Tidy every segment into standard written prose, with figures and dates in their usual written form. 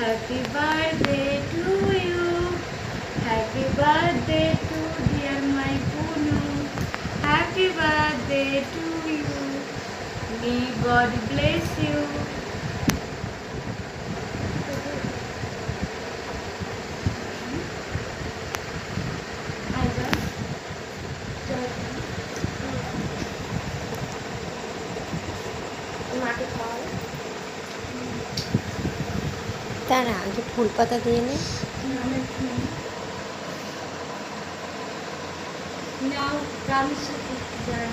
Happy birthday to you. Happy birthday to dear my Punu. Happy birthday to you. May God bless you. তার আগে ফুল পাতা দিয়ে নে। Now, promise to that.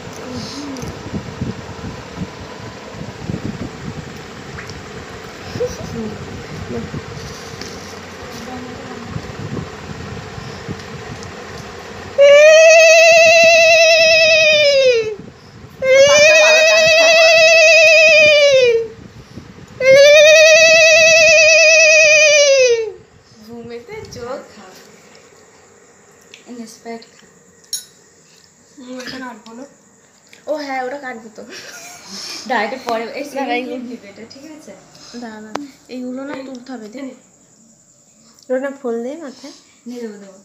ও হ্যাঁ ওটা কাটবো তো ডাইরেক্ট পরে এই এটা ঠিক আছে দাঁড়া এইগুলো না তুলতে হবে দে ওটা ফুল দে মাথায় নিয়ে দেবো দেবো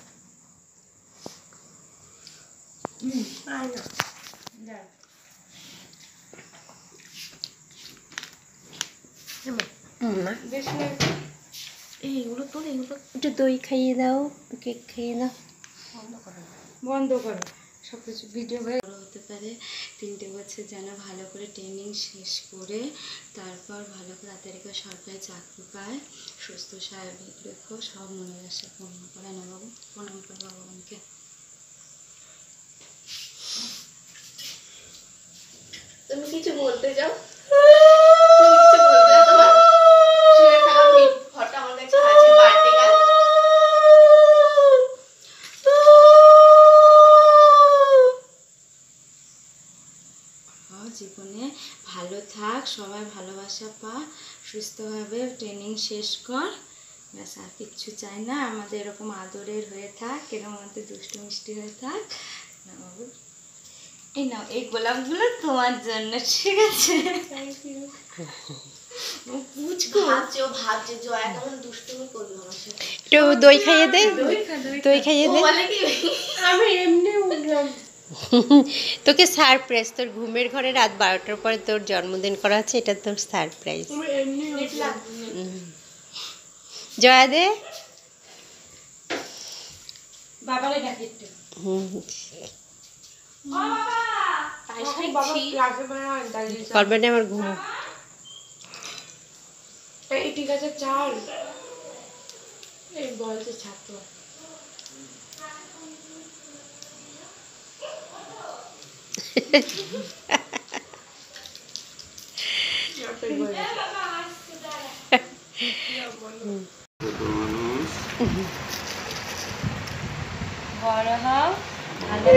এইগুলো তোর এইগুলো একটু দই খাইয়ে দাও কেক খাইয়ে দাও বন্ধ করো সব কিছু ভিডিও হয়ে হতে পারে 3 বছর যেন ভালো করে ট্রেনিং শেষ করে তারপর ভালো করে তাড়াতাড়ি করে সরকারি চাকরি পায় সুস্থ স্বাভাবিক রেখো সব মনের আশা পূর্ণ করে না বাবু প্রণাম করো ভগবানকে তুমি কিছু বলতে যাও জীবনে ভালো থাক সবাই ভালোবাসা পা সুস্থভাবে ট্রেনিং শেষ কর ব্যাস আর কিচ্ছু চাই না আমাদের এরকম আদরের হয়ে থাক এরকম আমাদের দুষ্টু মিষ্টি হয়ে থাক না বাবু এই নাও এই গোলাপগুলো তোমার জন্য ঠিক আছে ভাবছে জয়া কেমন দুষ্টুমি করলো আমার সাথে একটু দই খাইয়ে দে দই খাইয়ে দে আমি এমনি তোকে সারপ্রাইজ তোর ঘুমের ঘরে রাত 12টার পরে তোর জন্মদিন করা আছে এটা তোর সারপ্রাইজ জয়া দে বাবারে ডাকি একটু করবে না আমার ঘুম এই ঠিক আছে চাল এই বলছে ছাত্র বড় হও ভালো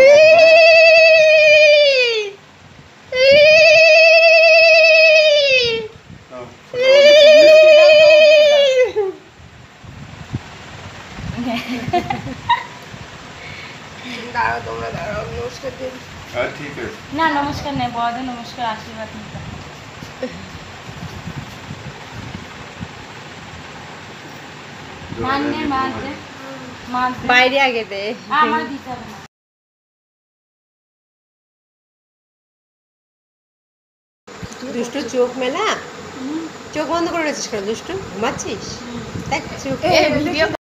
দাঁড়াও তোমরা দাঁড়াও নমস্কার দিন ঠিক আছে না নমস্কার নেই বড় নমস্কার আশীর্বাদ নিতে মান নে মান বাইরে আগে দে আমার দিতে হবে না দুষ্টু চোখ মেলা চোখ বন্ধ করে রেছিস কেন দুষ্টু ঘুমাচ্ছিস দেখ চোখ